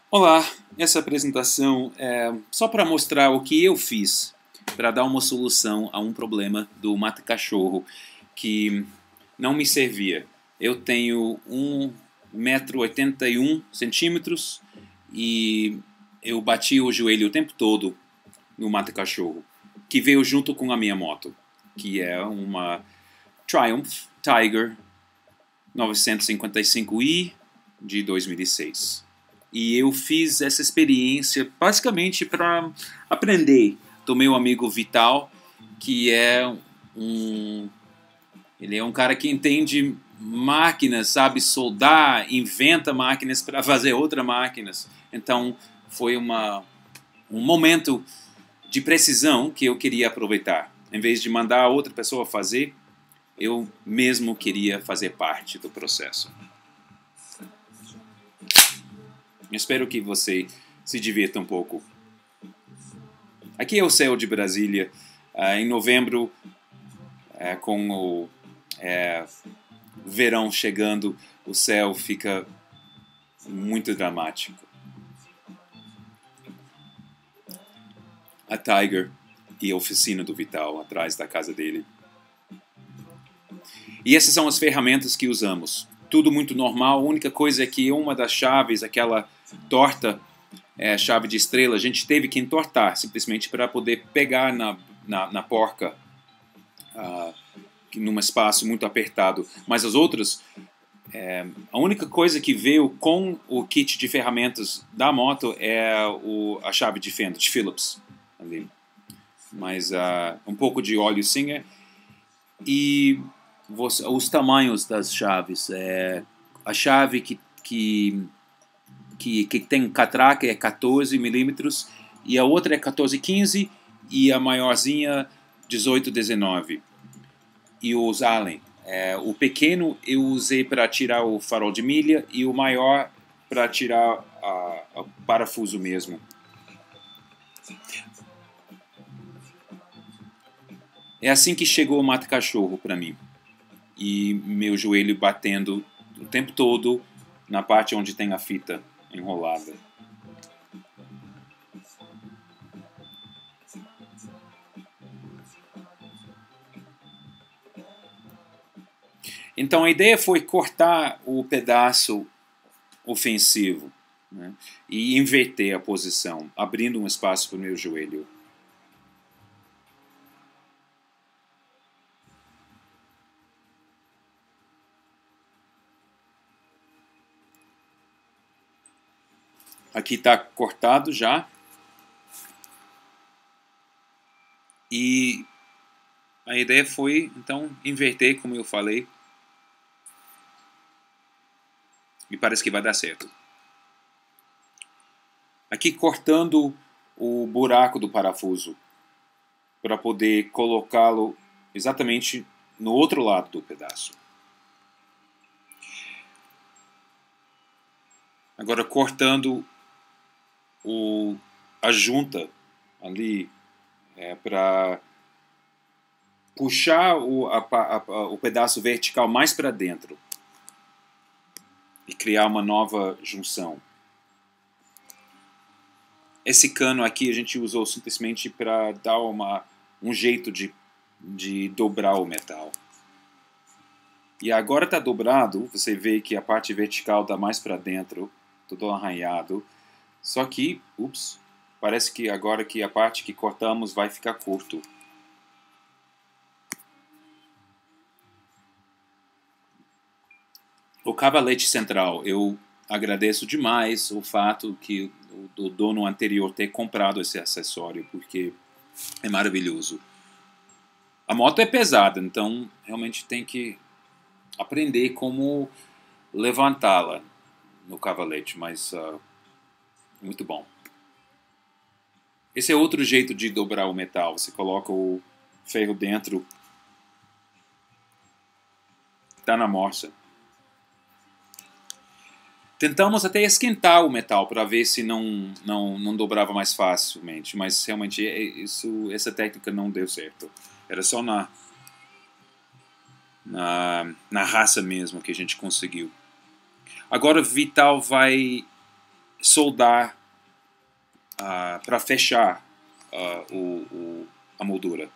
Olá, essa apresentação é só para mostrar o que eu fiz para dar uma solução a um problema do mata-cachorro que não me servia. Eu tenho 1,81 m e eu bati o joelho o tempo todo no mata-cachorro, que veio junto com a minha moto, que é uma Triumph Tiger 955i de 2006. E eu fiz essa experiência basicamente para aprender do meu amigo Vital, que ele é um cara que entende máquinas, sabe soldar, inventa máquinas para fazer outras máquinas. Então foi um momento de precisão que eu queria aproveitar. Em vez de mandar outra pessoa fazer, eu mesmo queria fazer parte do processo. Espero que você se divirta um pouco. Aqui é o céu de Brasília. Em novembro, com o verão chegando, o céu fica muito dramático. A Tiger e a oficina do Vital atrás da casa dele. E essas são as ferramentas que usamos. Tudo muito normal. A única coisa é que uma das chaves, aquela torta, chave de estrela, a gente teve que entortar, simplesmente para poder pegar na porca, num espaço muito apertado. Mas as outras, a única coisa que veio com o kit de ferramentas da moto é a chave de fenda, de Phillips. Ali. Mas um pouco de óleo Singer e os tamanhos das chaves. A chave que tem catraca é 14 milímetros e a outra é 14,15 e a maiorzinha 18,19. E os Allen. O pequeno eu usei para tirar o farol de milha e o maior para tirar o parafuso mesmo. É assim que chegou o mata-cachorro para mim. E meu joelho batendo o tempo todo na parte onde tem a fita enrolada. Então a ideia foi cortar o pedaço ofensivo, né, e inverter a posição, abrindo um espaço para o meu joelho. Aqui está cortado já. E a ideia foi, então, inverter, como eu falei. E parece que vai dar certo. Aqui cortando o buraco do parafuso para poder colocá-lo exatamente no outro lado do pedaço. Agora cortando a junta ali para puxar o pedaço vertical mais para dentro e criar uma nova junção. Esse cano aqui a gente usou simplesmente para dar um jeito de dobrar o metal. E agora está dobrado, você vê que a parte vertical está mais para dentro, todo arranhado. Só que, parece que agora que a parte que cortamos vai ficar curto. O cavalete central, eu agradeço demais o fato que o dono anterior ter comprado esse acessório, porque é maravilhoso. A moto é pesada, então realmente tem que aprender como levantá-la no cavalete, mas muito bom. Esse é outro jeito de dobrar o metal. Você coloca o ferro dentro, está na morsa. Tentamos até esquentar o metal para ver se não dobrava mais facilmente, mas realmente essa técnica não deu certo. Era só na raça mesmo que a gente conseguiu. Agora Vital vai soldar para fechar a moldura.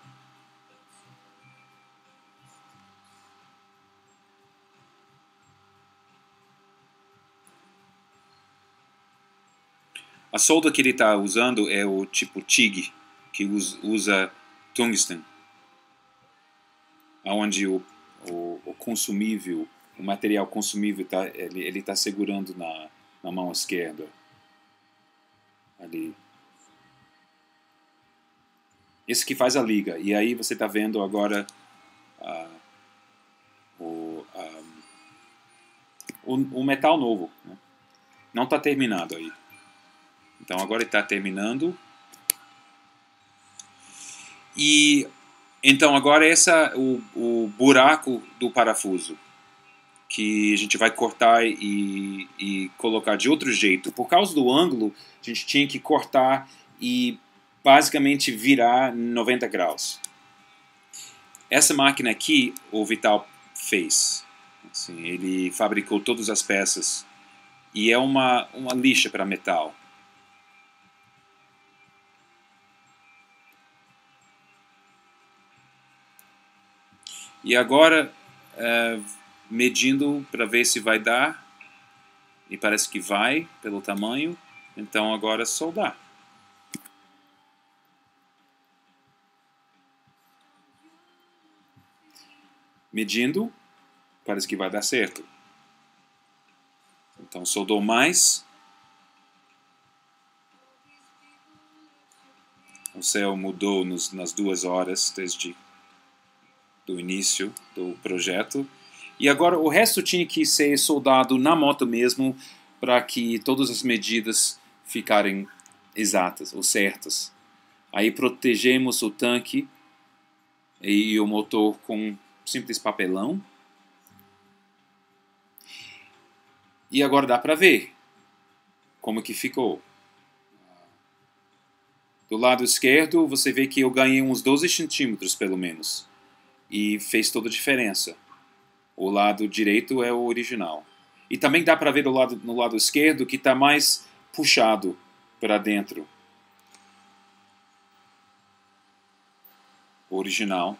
A solda que ele está usando é o tipo TIG, que usa tungsten, onde o consumível, o material consumível, ele está segurando na mão esquerda. Ali. Esse que faz a liga. E aí você está vendo agora o metal novo. Né? Não está terminado aí. Então agora ele está terminando. E então agora esse é o buraco do parafuso, que a gente vai cortar e colocar de outro jeito. Por causa do ângulo, a gente tinha que cortar e basicamente virar 90 graus. Essa máquina aqui, o Vital fez. Assim, ele fabricou todas as peças. E é uma lixa para metal. E agora, medindo para ver se vai dar. E parece que vai, pelo tamanho. Então agora soldar. Medindo, parece que vai dar certo. Então soldou mais. O céu mudou nas 2 horas desde o início do projeto. E agora o resto tinha que ser soldado na moto mesmo, para que todas as medidas ficarem exatas ou certas. Aí protegemos o tanque e o motor com simples papelão. E agora dá para ver como que ficou. Do lado esquerdo você vê que eu ganhei uns 12 centímetros pelo menos. E fez toda a diferença. O lado direito é o original. E também dá para ver no lado esquerdo que está mais puxado para dentro. O original.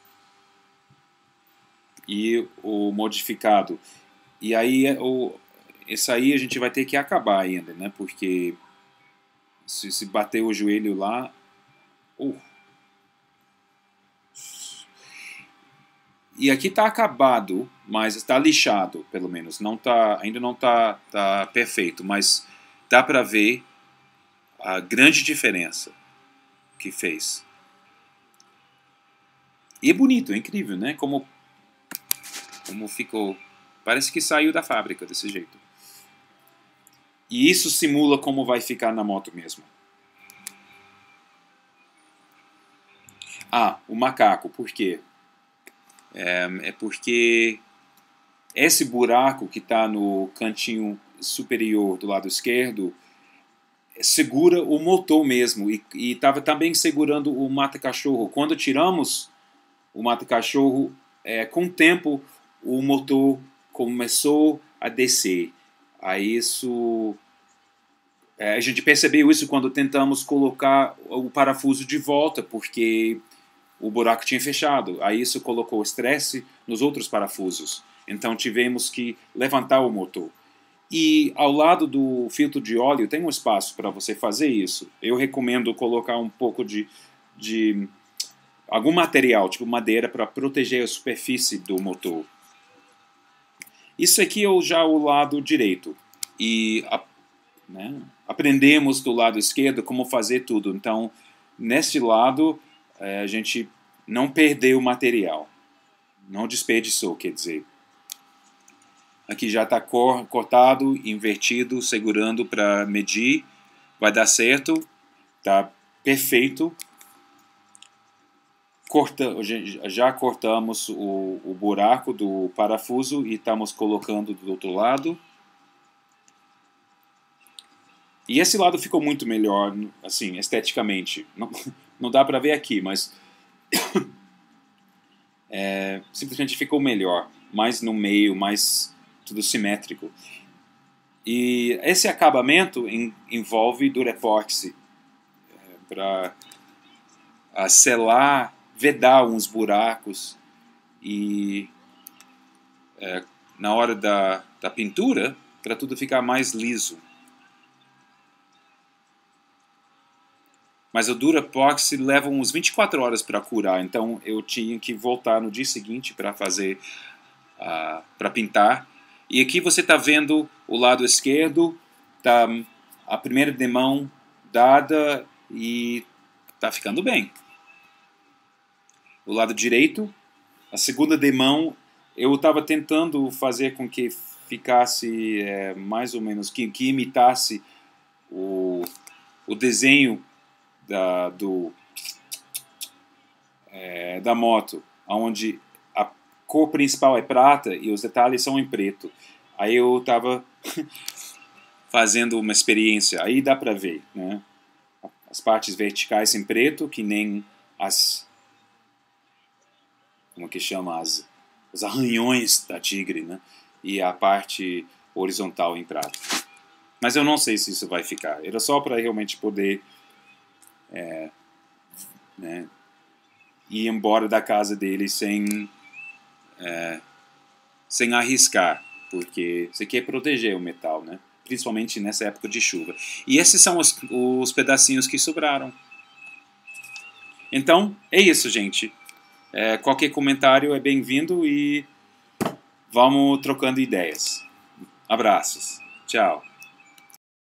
E o modificado. E aí, esse aí a gente vai ter que acabar ainda, né? Porque se bater o joelho lá... E aqui está acabado, mas está lixado, pelo menos. Ainda não está perfeito, mas dá para ver a grande diferença que fez. E é bonito, é incrível, né? Como ficou. Parece que saiu da fábrica desse jeito. E isso simula como vai ficar na moto mesmo. O macaco, por quê? É porque esse buraco que está no cantinho superior do lado esquerdo segura o motor mesmo e estava também segurando o mata-cachorro. Quando tiramos o mata-cachorro, com o tempo o motor começou a descer. Aí a gente percebeu isso quando tentamos colocar o parafuso de volta, porque o buraco tinha fechado. Aí isso colocou estresse nos outros parafusos. Então tivemos que levantar o motor. E ao lado do filtro de óleo tem um espaço para você fazer isso. Eu recomendo colocar um pouco de algum material, tipo madeira, para proteger a superfície do motor. Isso aqui é já o lado direito. E aprendemos do lado esquerdo como fazer tudo. Então, nesse lado, a gente não perdeu o material. Não desperdiçou, quer dizer. Aqui já está cortado, invertido, segurando para medir. Vai dar certo. Está perfeito. Já cortamos o buraco do parafuso e estamos colocando do outro lado. E esse lado ficou muito melhor, assim, esteticamente. Não dá para ver aqui, mas simplesmente ficou melhor. Mais no meio, mais tudo simétrico. E esse acabamento envolve Durepoxi para selar, vedar uns buracos e na hora da pintura, para tudo ficar mais liso. Mas o Durepoxi leva uns 24 horas para curar, então eu tinha que voltar no dia seguinte para fazer, para pintar. E aqui você está vendo o lado esquerdo, tá a primeira demão dada e está ficando bem. O lado direito, a segunda demão, eu estava tentando fazer com que ficasse mais ou menos, que imitasse o desenho da moto, onde a cor principal é prata e os detalhes são em preto. Aí eu estava fazendo uma experiência, aí dá para ver, né? As partes verticais em preto, que nem as, como que chama, os arranhões da tigre, né? E a parte horizontal em prata. Mas eu não sei se isso vai ficar. Era só para realmente poder né, ir embora da casa dele sem arriscar, porque você quer proteger o metal, né? Principalmente nessa época de chuva. E esses são os pedacinhos que sobraram. Então, é isso, gente. Qualquer comentário é bem-vindo e vamos trocando ideias. Abraços. Tchau.